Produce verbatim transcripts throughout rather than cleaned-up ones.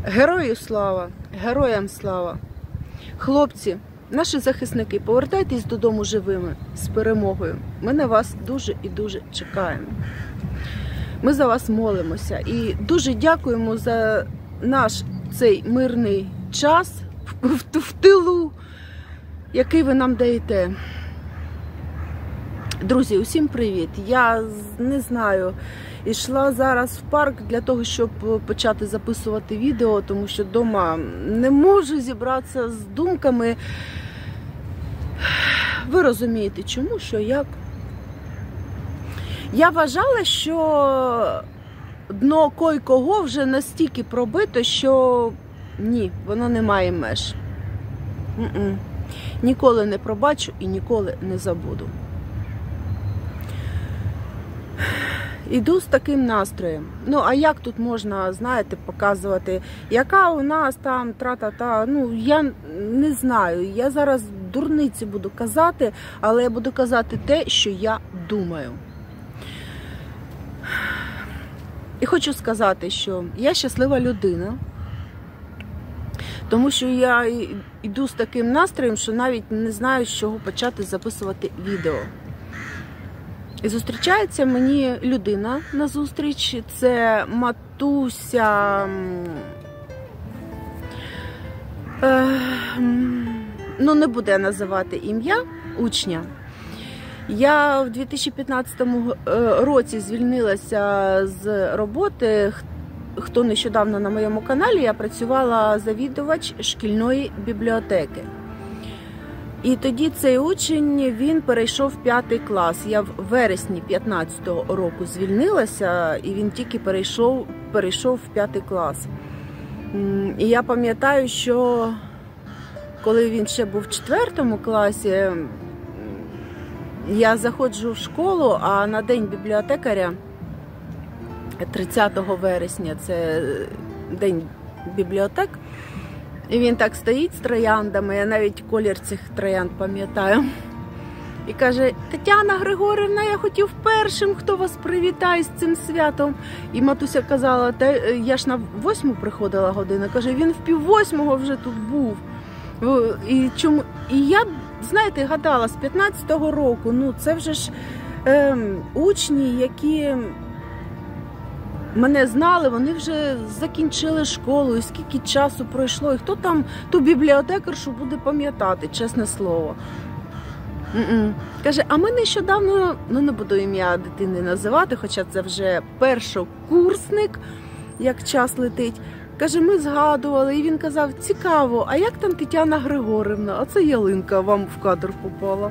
Герою слава, героям слава. Хлопці, наші захисники, повертайтесь додому живими, з перемогою. Ми на вас дуже і дуже чекаємо. Ми за вас молимося і дуже дякуємо за наш цей мирний час в, в, в тилу, який ви нам даєте. Друзі, усім привіт! Я не знаю, йшла зараз в парк для того, щоб почати записувати відео, тому що вдома не можу зібратися з думками. Ви розумієте, чому, що, як? Я вважала, що дно кой-кого вже настільки пробито, що ні, воно не має меж. Н-н. Ніколи не пробачу і ніколи не забуду. Іду з таким настроєм. Ну, а як тут можна, знаєте, показувати, яка у нас там тра-та-та, ну, я не знаю. Я зараз дурниці буду казати, але я буду казати те, що я думаю. І хочу сказати, що я щаслива людина, тому що я йду з таким настроєм, що навіть не знаю, з чого почати записувати відео. І зустрічається мені людина на зустріч, це матуся, е, ну не буде називати ім'я, учня. Я в дві тисячі п'ятнадцятому році звільнилася з роботи. Хто нещодавно на моєму каналі, я працювала завідувач шкільної бібліотеки. І тоді цей учень, він перейшов в п'ятий клас. Я в вересні п'ятнадцятого року звільнилася, і він тільки перейшов, перейшов в п'ятий клас. І я пам'ятаю, що коли він ще був в четвертому класі, я заходжу в школу, а на день бібліотекаря, тридцятого вересня, це день бібліотек, і він так стоїть з трояндами, я навіть колір цих троянд пам'ятаю. І каже: Тетяна Григорівна, я хотів першим, хто вас привітає з цим святом. І матуся казала: та я ж на восьму приходила година. Каже, він в пів восьмого вже тут був. І, чому? І я, знаєте, гадала, з п'ятнадцятого року, ну це вже ж е, учні, які мене знали, вони вже закінчили школу, і скільки часу пройшло, і хто там ту бібліотекаршу буде пам'ятати, чесне слово. Н-н. Каже, а ми нещодавно, ну не буду ім'я дитини називати, хоча це вже першокурсник, як час летить. Каже, ми згадували, і він казав: цікаво, а як там Тетяна Григорівна? А це ялинка вам в кадр попала.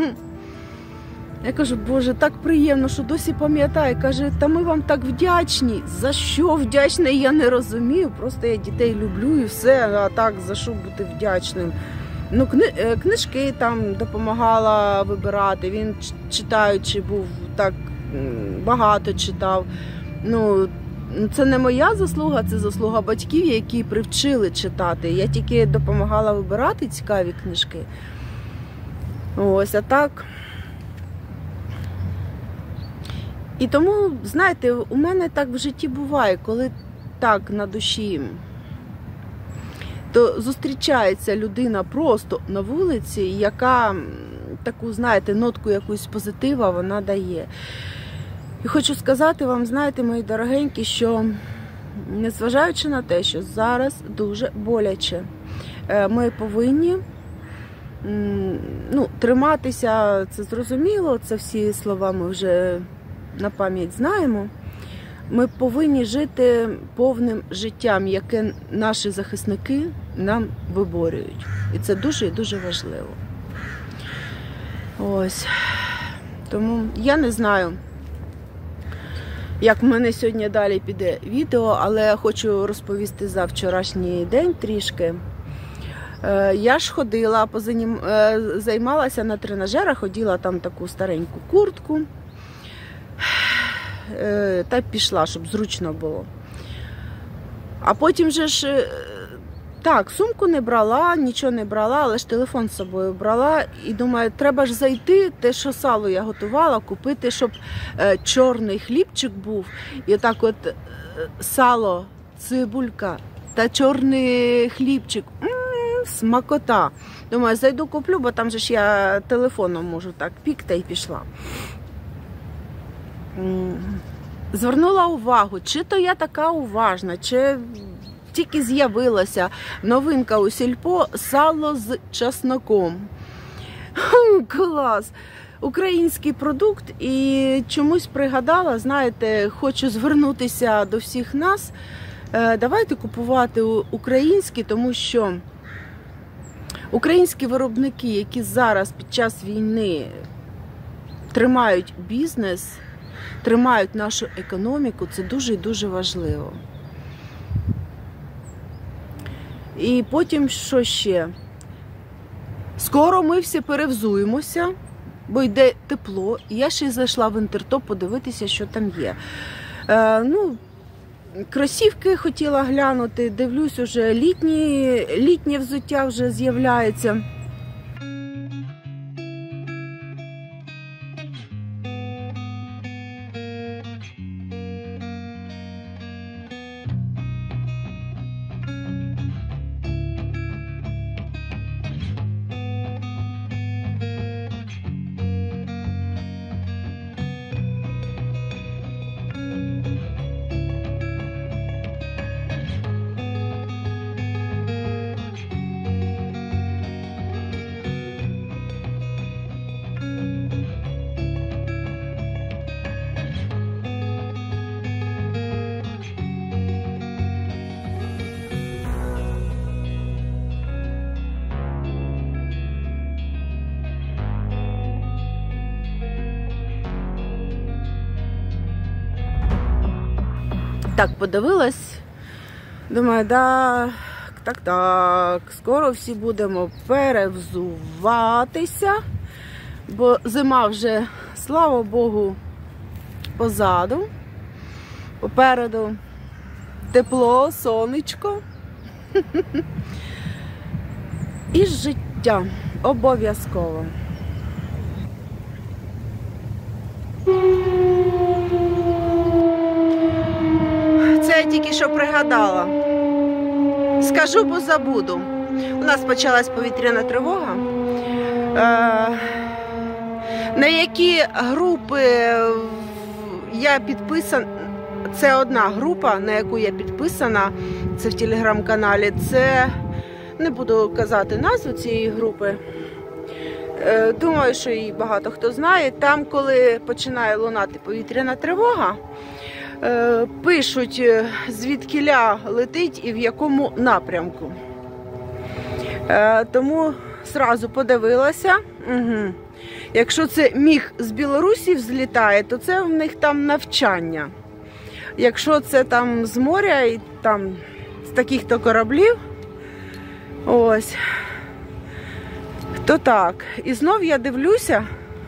Я кажу, Боже, так приємно, що досі пам'ятає. Каже, та ми вам так вдячні. За що вдячна, я не розумію. Просто я дітей люблю і все, а так за що бути вдячним? Ну, кни... книжки там допомагала вибирати, він читаючи був, так багато читав. Ну, це не моя заслуга, це заслуга батьків, які привчили читати. Я тільки допомагала вибирати цікаві книжки. Ось, а так. І тому, знаєте, у мене так в житті буває, коли так на душі, то зустрічається людина просто на вулиці, яка таку, знаєте, нотку якусь позитива вона дає. І хочу сказати вам, знаєте, мої дорогенькі, що незважаючи на те, що зараз дуже боляче, ми повинні ну, триматися, це зрозуміло, це всі слова ми вже на пам'ять знаємо. Ми повинні жити повним життям, яке наші захисники нам виборюють. І це дуже і дуже важливо. Ось. Тому я не знаю, як в мене сьогодні далі піде відео, але хочу розповісти за вчорашній день трішки. Я ж ходила, позанім... займалася на тренажерах, ходила там таку стареньку куртку, та пішла, щоб зручно було. А потім же ж, так, сумку не брала, нічого не брала, але ж телефон з собою брала. І думаю, треба ж зайти, те, що сало я готувала, купити, щоб е, чорний хлібчик був. І так от е, сало, цибулька, та чорний хлібчик. М-м, смакота. Думаю, зайду куплю, бо там же ж я телефоном можу так пік та й пішла. Звернула увагу, чи то я така уважна, чи тільки з'явилася новинка у сільпо сало з чесноком. Клас! Український продукт, і чомусь пригадала, знаєте, хочу звернутися до всіх нас. Давайте купувати українські, тому що українські виробники, які зараз під час війни тримають бізнес, тримають нашу економіку, це дуже і дуже важливо. І потім, що ще? Скоро ми всі перевзуємося, бо йде тепло. І я ще й зайшла в Інтертоп подивитися, що там є. Е, ну, кросівки хотіла глянути, дивлюсь, уже літні, літнє взуття вже з'являється. Так, подивилась, думаю, да, так, так, скоро всі будемо перевзуватися, бо зима вже, слава Богу, позаду, попереду тепло, сонечко і життя обов'язково. Це я тільки що пригадала. Скажу, бо забуду. У нас почалась повітряна тривога. На які групи я підписана, це одна група, на яку я підписана, це в телеграм-каналі, це, не буду казати назву цієї групи, думаю, що її багато хто знає. Там, коли починає лунати повітряна тривога, пишуть, звідкіля летить і в якому напрямку. Тому зразу подивилася. Угу. Якщо це міг з Білорусі взлітає, то це в них там навчання. Якщо це там з моря і там з таких-то кораблів, ось, то так. І знов я дивлюся,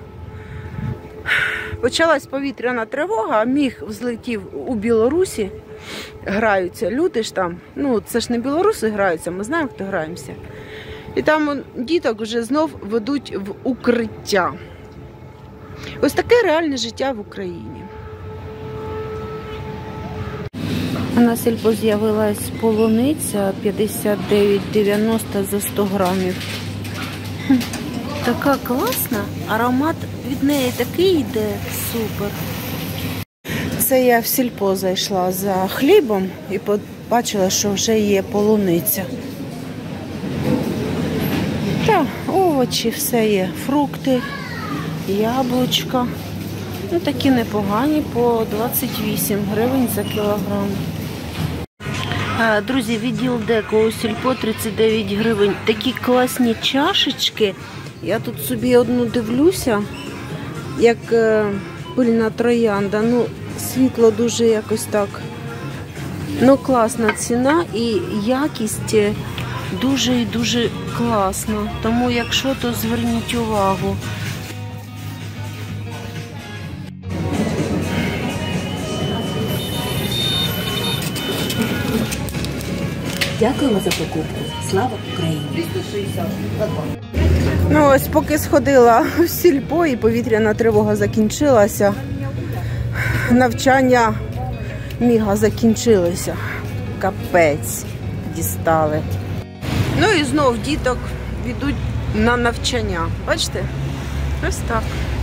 почалась повітряна тривога, міг взлетів у Білорусі, граються люди ж там, ну це ж не білоруси граються, ми знаємо, хто граємося. І там діток вже знов ведуть в укриття. Ось таке реальне життя в Україні. На сільпо з'явилась полуниця п'ятдесят дев'ять дев'яносто за сто грамів. Така класна, аромат від неї такий йде, супер. Це я в сільпо зайшла за хлібом і побачила, що вже є полуниця. Та, овочі, все є, фрукти, яблучка. Ну, такі непогані, по двадцять вісім гривень за кілограм. Друзі, відділ Деко у сільпо тридцять дев'ять гривень. Такі класні чашечки. Я тут собі одну дивлюся, як пильна троянда. Ну, світло дуже якось так. Ну, класна ціна і якість дуже і дуже класна. Тому, якщо, то зверніть увагу. Дякуємо за покупку. Слава Україні! Ну ось, поки сходила в сільпо і повітряна тривога закінчилася, навчання міга закінчилися. Капець. дістали. Ну і знов діток ведуть на навчання. Бачите? Ось так.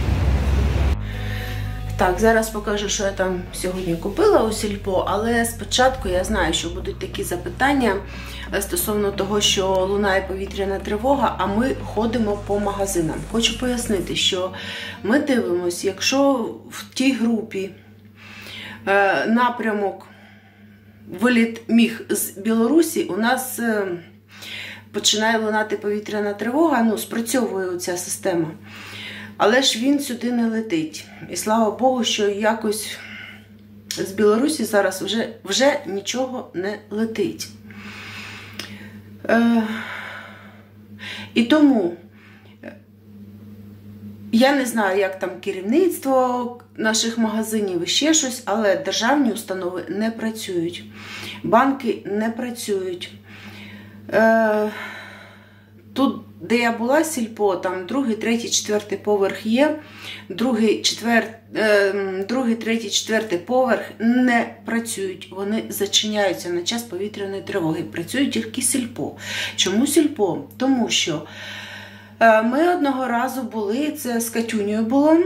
Так, зараз покажу, що я там сьогодні купила у сільпо, але спочатку я знаю, що будуть такі запитання стосовно того, що лунає повітряна тривога, а ми ходимо по магазинам. Хочу пояснити, що ми дивимося, якщо в тій групі е, напрямок виліт міг з Білорусі, у нас е, починає лунати повітряна тривога, ну, спрацьовує ця система. Але ж він сюди не летить. І слава Богу, що якось з Білорусі зараз вже, вже нічого не летить. Е, і тому я не знаю, як там керівництво наших магазинів і ще щось, але державні установи не працюють. Банки не працюють. Е, тут, де я була, сільпо, там другий, третій, четвертий поверх є, другий, четвер... е, другий, третій, четвертий поверх не працюють, вони зачиняються на час повітряної тривоги, працюють тільки сільпо. Чому сільпо? Тому що е, ми одного разу були, це з Катюнею було,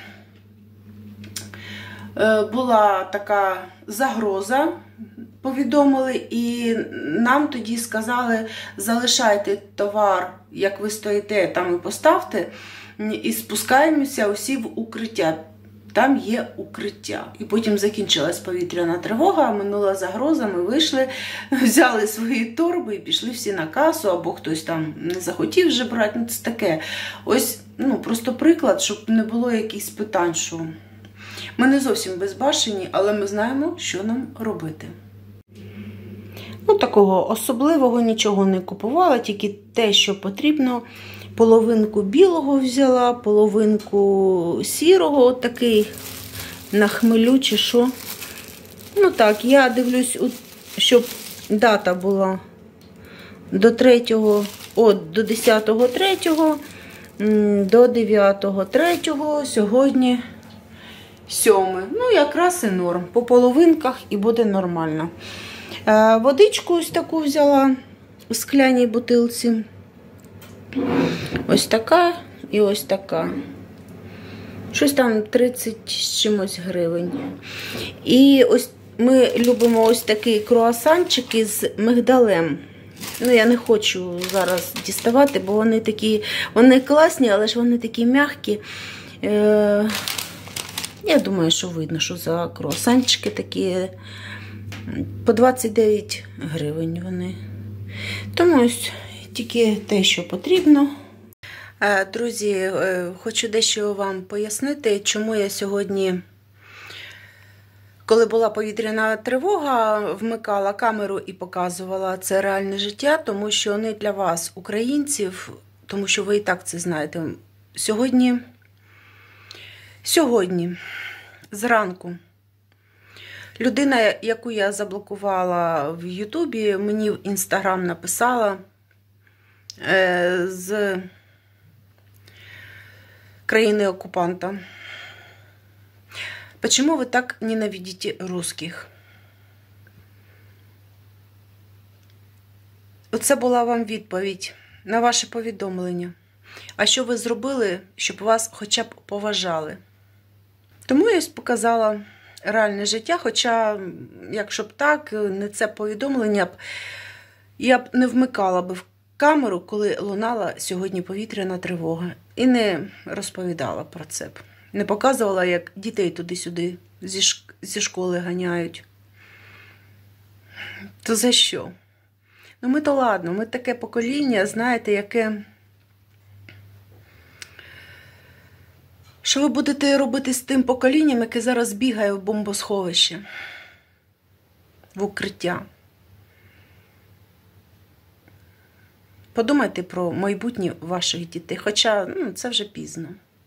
е, була така загроза, повідомили, і нам тоді сказали, залишайте товар, як ви стоїте, там і поставте, і спускаємося усі в укриття. Там є укриття. І потім закінчилась повітряна тривога, минула загроза, ми вийшли, взяли свої торби і пішли всі на касу, або хтось там не захотів вже брати. Ну, це таке. Ось, ну, просто приклад, щоб не було якихось питань, що ми не зовсім безбашені, але ми знаємо, що нам робити. Ну, такого особливого нічого не купувала, тільки те, що потрібно. Половинку білого взяла, половинку сірого, такий на хмелю чи що. Ну так, я дивлюсь, щоб дата була до третього, от, до десятого третього, до дев'ятого третього, сьогодні сьоме. Ну, якраз і норм. По половинках і буде нормально. Водичку ось таку взяла у скляній бутилці. Ось така і ось така. Щось там тридцять з чимось гривень. І ось ми любимо ось такі круасанчики з мигдалем. Ну, я не хочу зараз діставати, бо вони такі, вони класні, але ж вони такі м'які. Е, я думаю, що видно, що за круасанчики такі. По двадцять дев'ять гривень вони. Тому ось тільки те, що потрібно. Друзі, хочу дещо вам пояснити, чому я сьогодні, коли була повітряна тривога, вмикала камеру і показувала це реальне життя, тому що не для вас, українців, тому що ви і так це знаєте. Сьогодні, сьогодні, зранку, людина, яку я заблокувала в Ютубі, мені в Інстаграм написала е, з країни-окупанта. Почему ви так ненавидите русских? Оце була вам відповідь на ваше повідомлення. А що ви зробили, щоб вас хоча б поважали? Тому я показала реальне життя, хоча, якщо б так, не це повідомлення, б, я б не вмикала б в камеру, коли лунала сьогодні повітряна тривога. І не розповідала про це б. Не показувала, як дітей туди-сюди зі, шк... зі школи ганяють. То за що? Ну ми то ладно, ми таке покоління, знаєте, яке... Що ви будете робити з тим поколінням, яке зараз бігає в бомбосховище, в укриття? Подумайте про майбутнє ваших дітей, хоча ну, це вже пізно.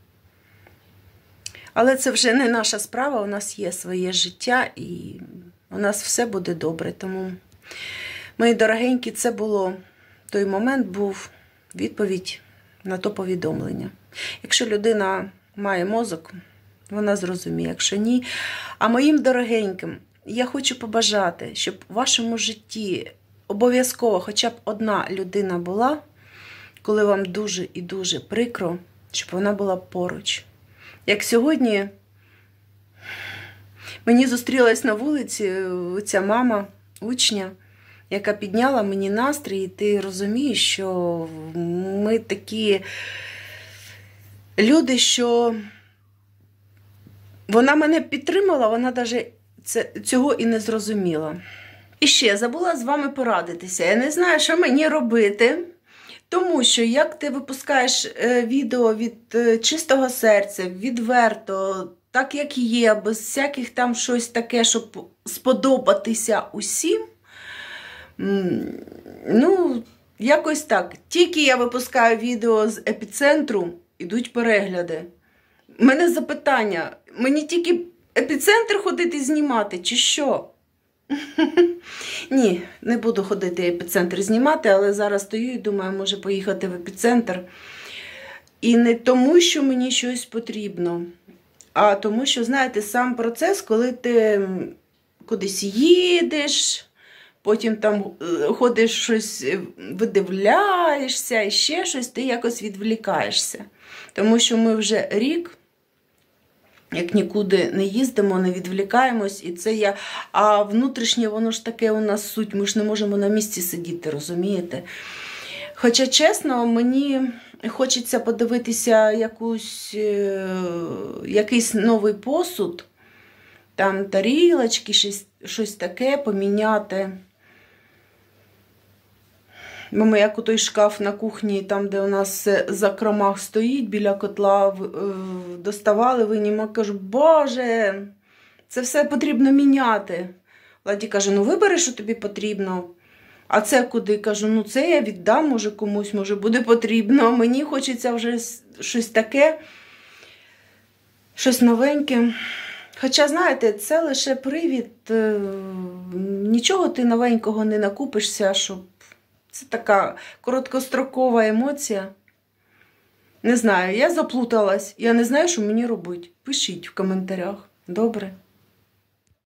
Але це вже не наша справа, у нас є своє життя і у нас все буде добре. Тому, мої дорогенькі, це було, той момент був відповідь на то повідомлення. Якщо людина має мозок, вона зрозуміє, якщо ні. А моїм дорогеньким, я хочу побажати, щоб в вашому житті обов'язково хоча б одна людина була, коли вам дуже і дуже прикро, щоб вона була поруч. Як сьогодні мені зустрілась на вулиці ця мама, учня, яка підняла мені настрій, і ти розумієш, що ми такі люди, що вона мене підтримала, вона навіть це, цього і не зрозуміла. І ще забула з вами порадитися. Я не знаю, що мені робити, тому що як ти випускаєш відео від чистого серця, відверто, так як є, без всяких там щось таке, щоб сподобатися усім, ну, якось так. Тільки я випускаю відео з епіцентру, ідуть перегляди. У мене запитання, мені тільки епіцентр ходити знімати, чи що? Ні, не буду ходити епіцентр знімати, але зараз стою і думаю, може поїхати в епіцентр. І не тому, що мені щось потрібно, а тому, що, знаєте, сам процес, коли ти кудись їдеш, потім там ходиш, щось видивляєшся і ще щось, ти якось відволікаєшся. Тому що ми вже рік, як нікуди не їздимо, не відволікаємось, і це я, а внутрішнє воно ж таке у нас суть, ми ж не можемо на місці сидіти, розумієте? Хоча, чесно, мені хочеться подивитися якусь, якийсь новий посуд, там тарілочки, щось, щось таке поміняти. Мама, як у той шкаф на кухні, там, де у нас закромах стоїть, біля котла, доставали, виніма, кажу, боже, це все потрібно міняти. Владі каже, ну вибери, що тобі потрібно. А це куди? Кажу, ну це я віддам, може комусь, може буде потрібно. Мені хочеться вже щось таке, щось новеньке. Хоча, знаєте, це лише привід, нічого ти новенького не накупишся, щоб... Це така короткострокова емоція. Не знаю, я заплуталась, я не знаю, що мені робити. Пишіть в коментарях. Добре?